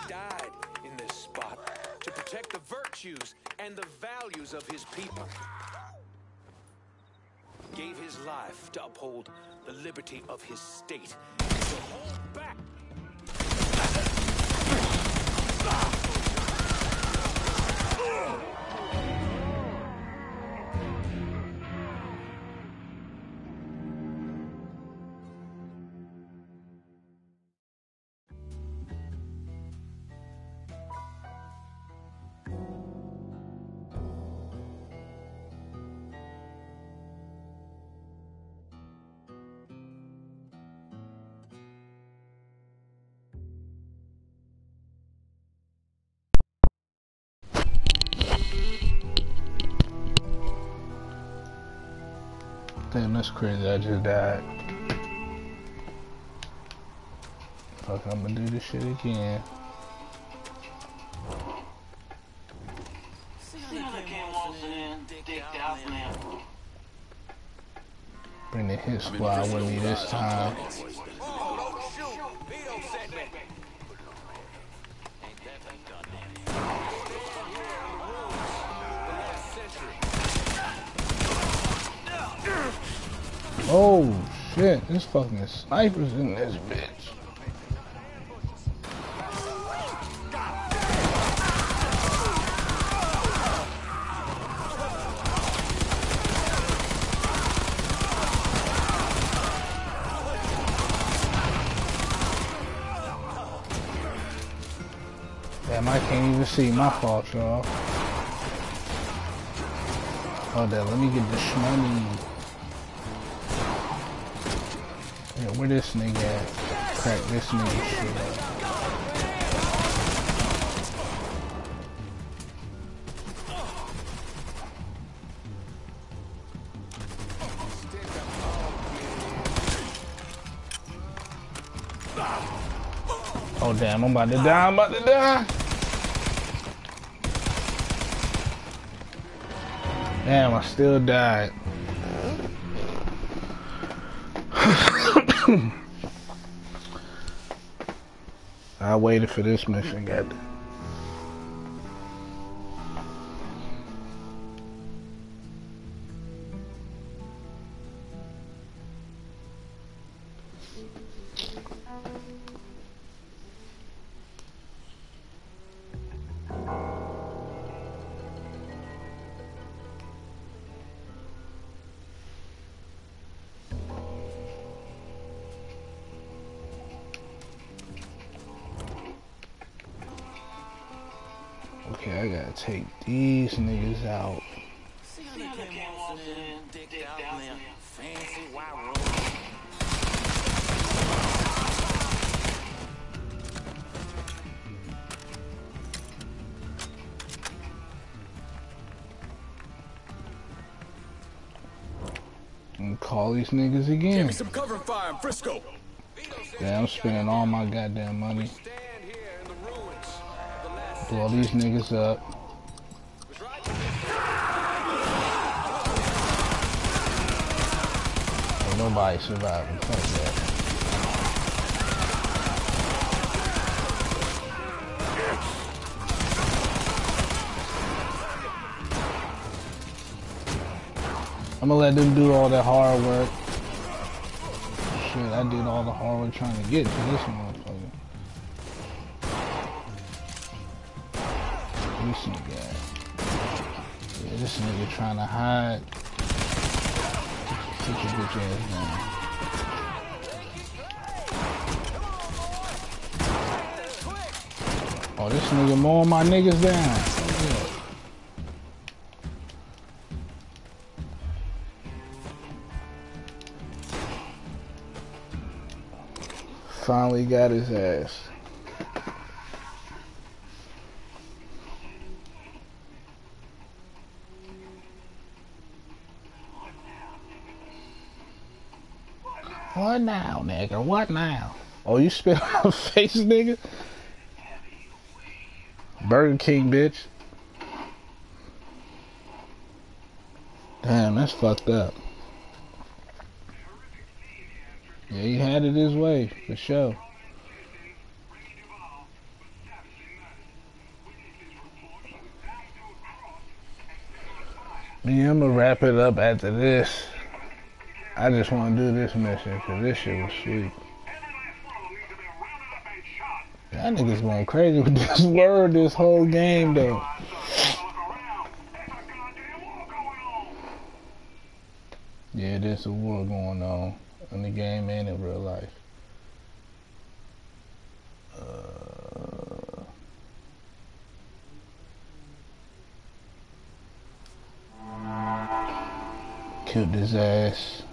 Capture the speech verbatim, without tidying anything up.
died in this spot to protect the virtues and the values of his people. Gave his life to uphold the liberty of his state and to hold back. Damn, that's crazy. I just died. Fuck, I'm gonna do this shit again. Bring the hit squad with me this time. Oh shit, there's fucking snipers in this bitch. Damn, I can't even see. My fault, y'all. Hold on, let me get this money. Yeah, where this nigga at? Crack this nigga shit up. Oh damn, I'm about to die, I'm about to die! Damn, I still died. I waited for this mission, goddamn. Okay, I gotta take these niggas out. And call these niggas again. Give me some cover fire in Frisco. Yeah, I'm spending all my goddamn money. Blow these niggas up. Ain't nobody surviving. Fuck that. I'm gonna let them do all that hard work. Shit, I did all the hard work trying to get to this motherfucker. This nigga, yeah, this nigga trying to hide. Sit your bitch ass down. Oh, this nigga mowing my niggas down. Yeah. Finally got his ass. What now, nigga? What now? Oh, you spit on my face, nigga? Burger King, bitch. Damn, that's fucked up. Yeah, he had it his way, for sure. Yeah, I'm gonna wrap it up after this. I just want to do this mission because this shit was sweet. Y'all niggas going crazy with this word this whole game though. Yeah, there's a war going on in the game and in real life. Uh, killed his ass.